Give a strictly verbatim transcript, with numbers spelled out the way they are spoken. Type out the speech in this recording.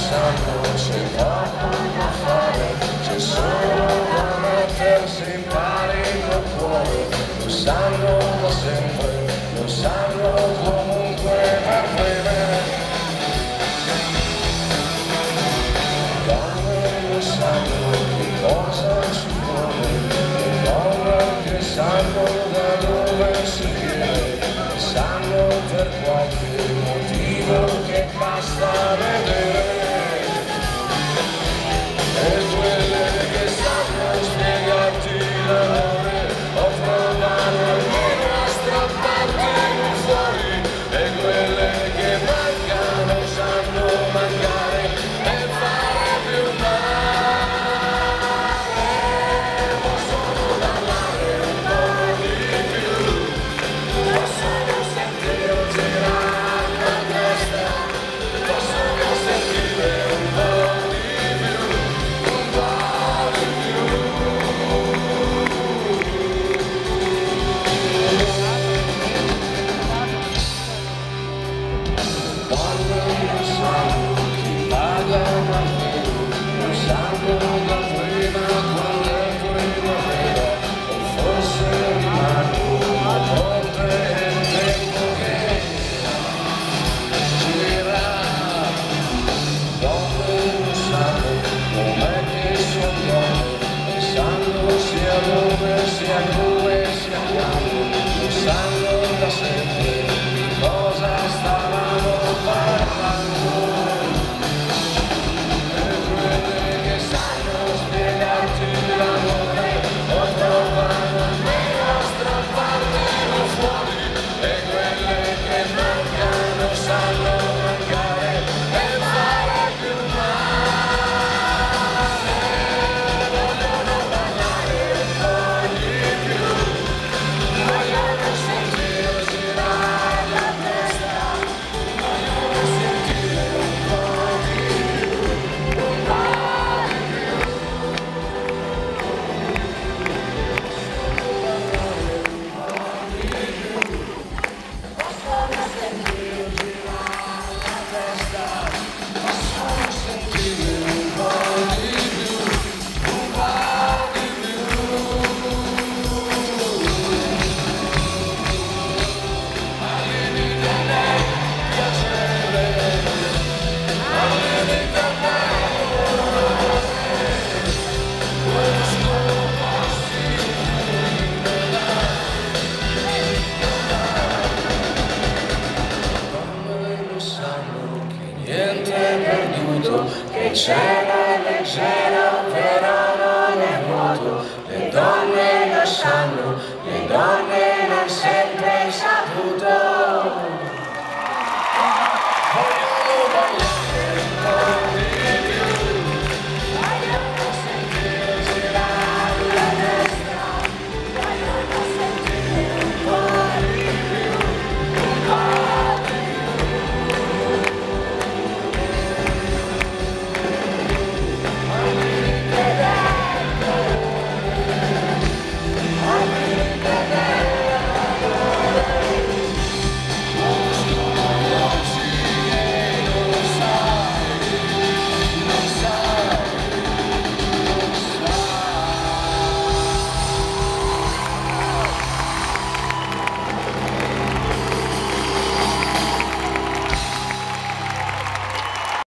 sanno c'è poco da fare, c'è solo da mettersi in pari col cuore, lo sanno da sempre, lo sanno comunque per bene. Donne lo sanno che cosa ci vuole, le donne che sanno da dove si viene, sanno per qualche motivo che basta vedere. E quelle che sanno spiegarti l'amore o provare almeno a strapparti fuori, e quelle che mancano sanno mancare e fare più male. Possono parlare un po' di più, possono sentire girare la testa, possono sentire un po' di più, un po' di più. Donne lo sanno, chi paga davvero, lo sanno da prima quando è primavera, o forse rimangono a volte il tempo che gira. Donne lo sanno, com'è che sono donne, e sanno sia dove, sia come, sia quando, lo sanno da sempre di cosa stavano parlando. E quelle che sanno spiegarti l'amore o provano almeno a strappartelo fuori, e quelle che mancano sanno mancare e fare più male. Vogliono parlare un po' di più, vogliono sentire girare la testa, vogliono sentire un po' di più, un po' di più. Possono sentire girare la testa, possono sentire un po' di più, un po' di più. Ma vieni da me, piacere, ma vieni da me, questo donne lo sanno che niente è perduto, che c'era è leggero però non è vuoto. Le donne lo sanno, le donne l'hanno sempre saputo. Vogliono ballare un po' di